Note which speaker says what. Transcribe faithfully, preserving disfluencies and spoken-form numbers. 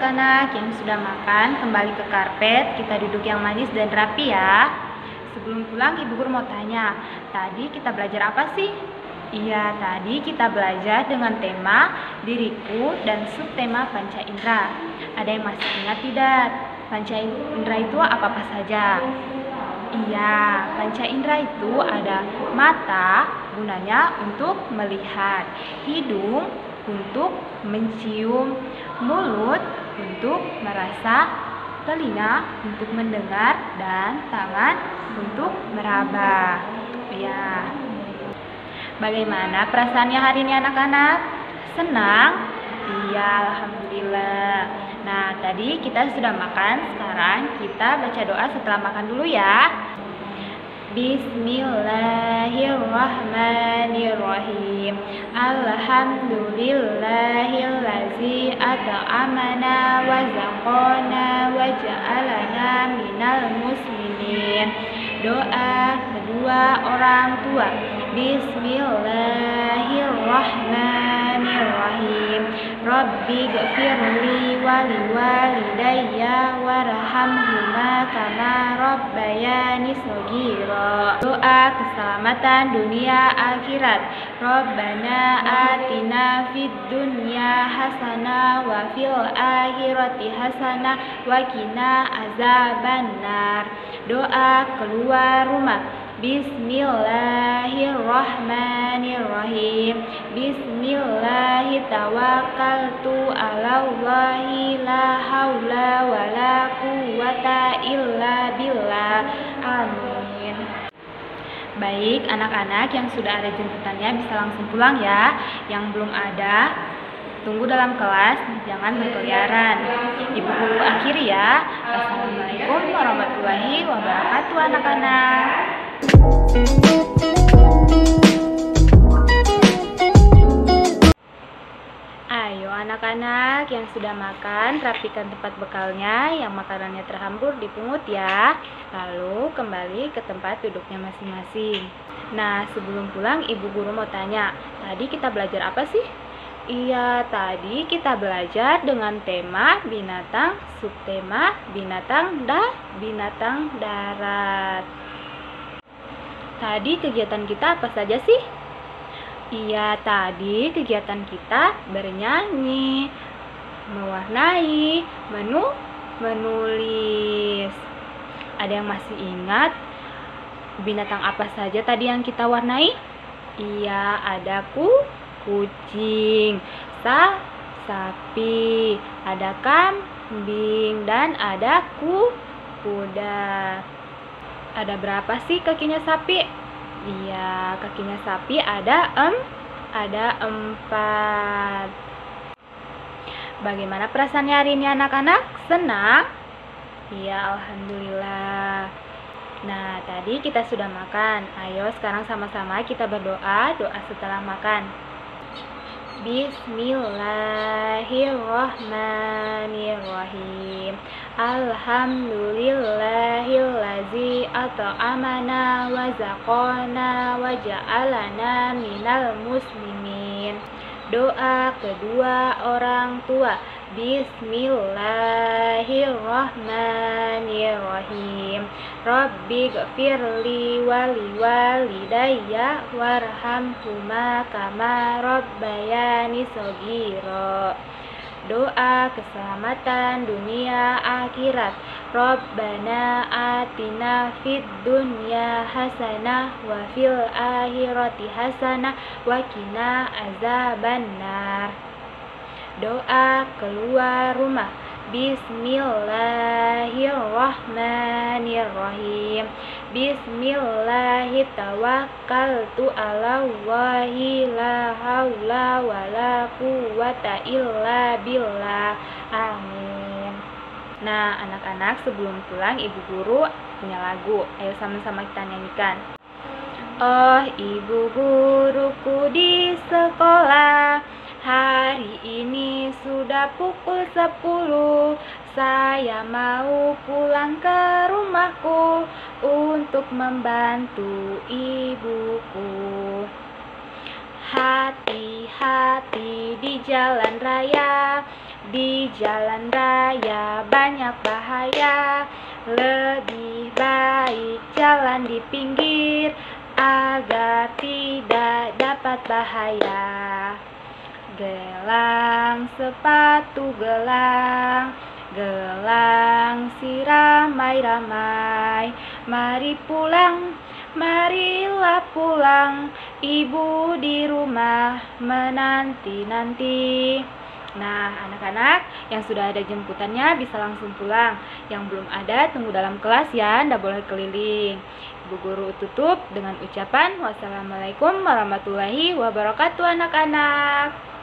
Speaker 1: anak-anak yang sudah makan, kembali ke karpet, kita duduk yang manis dan rapi ya. Sebelum pulang, Ibu Guru mau tanya, tadi kita belajar apa sih? Iya, tadi kita belajar dengan tema diriku dan subtema panca indera. Ada yang masih ingat tidak? Panca indera itu apa-apa saja? Iya, panca indera itu ada mata, gunanya untuk melihat, hidung untuk mencium, mulut untuk merasa, telinga untuk mendengar, dan tangan untuk meraba. Ya. Bagaimana perasaannya hari ini anak-anak? Senang? Iya, alhamdulillah. Nah, tadi kita sudah makan, sekarang kita baca doa setelah makan dulu ya. Bismillahirrahmanirrahim. Alhamdulillahillazi at'amana wa zaqana wa ja'alana minal muslimin. Doa kedua orang tua. Bismillahirrahmanirrahim. Rabbi ghfirli wali walidayya warhamhuma kama rabbayani shaghira. Doa keselamatan dunia akhirat. Rabbana atina fid dunya hasanah wa fil akhirati hasanah wa qina azabannar. Doa keluar rumah. Bismillahirrahmanirrahim. Bismillahi tawakkaltu ala Allahi la haula wala quwwata illa billah. Amin. Baik, anak-anak yang sudah ada jemputannya bisa langsung pulang ya. Yang belum ada, tunggu dalam kelas, jangan berkeliaran. Ibu Guru akhiri ya. Assalamualaikum warahmatullahi wabarakatuh anak-anak. Ayo anak-anak yang sudah makan, rapikan tempat bekalnya, yang makanannya terhambur dipungut ya. Lalu kembali ke tempat duduknya masing-masing. Nah, sebelum pulang Ibu Guru mau tanya, tadi kita belajar apa sih? Iya, tadi kita belajar dengan tema binatang, subtema binatang da, binatang darat. Tadi kegiatan kita apa saja sih? Iya, tadi kegiatan kita bernyanyi, mewarnai, menu, menulis. Ada yang masih ingat binatang apa saja tadi yang kita warnai? Iya, ada ku, kucing, sa, sapi, ada kambing, dan ada ku, kuda. Ada berapa sih kakinya sapi? Iya, kakinya sapi ada em, ada empat. Bagaimana perasaannya hari ini anak-anak? Senang? Iya, alhamdulillah. Nah, tadi kita sudah makan. Ayo sekarang sama-sama kita berdoa, doa setelah makan. Bismillahirrahmanirrahim. Alhamdulillahillazi at'amana wa zaqana wa ja'alana minal muslimin. Doa kedua orang tua. Bismillahirrahmanirrahim. Rabbi ghfirli wali walidayya warhamhuma kama rabbayani shaghira. Doa keselamatan dunia akhirat. Rabbana atina fid dunya hasanah wa fil akhirati hasanah wa qina azabannar. Doa keluar rumah. Bismillahirrahmanirrahim. Bismillahi tawakkaltu ala Allahi la haula wala quwwata illa billah. Amin. Nah, anak-anak sebelum pulang Ibu Guru punya lagu. Ayo sama-sama kita nyanyikan. Oh, Ibu guruku di sekolah, hari ini sudah pukul sepuluh. Saya mau pulang ke rumahku untuk membantu ibuku. Hati-hati di jalan raya, Di jalan raya banyak bahaya, lebih baik jalan di pinggir agar tidak dapat bahaya. Gelang, sepatu gelang, gelang si ramai-ramai. Mari pulang, marilah pulang, ibu di rumah menanti-nanti. Nah, anak-anak yang sudah ada jemputannya bisa langsung pulang. Yang belum ada tunggu dalam kelas ya, ndak boleh keliling. Ibu guru tutup dengan ucapan wassalamualaikum warahmatullahi wabarakatuh anak-anak.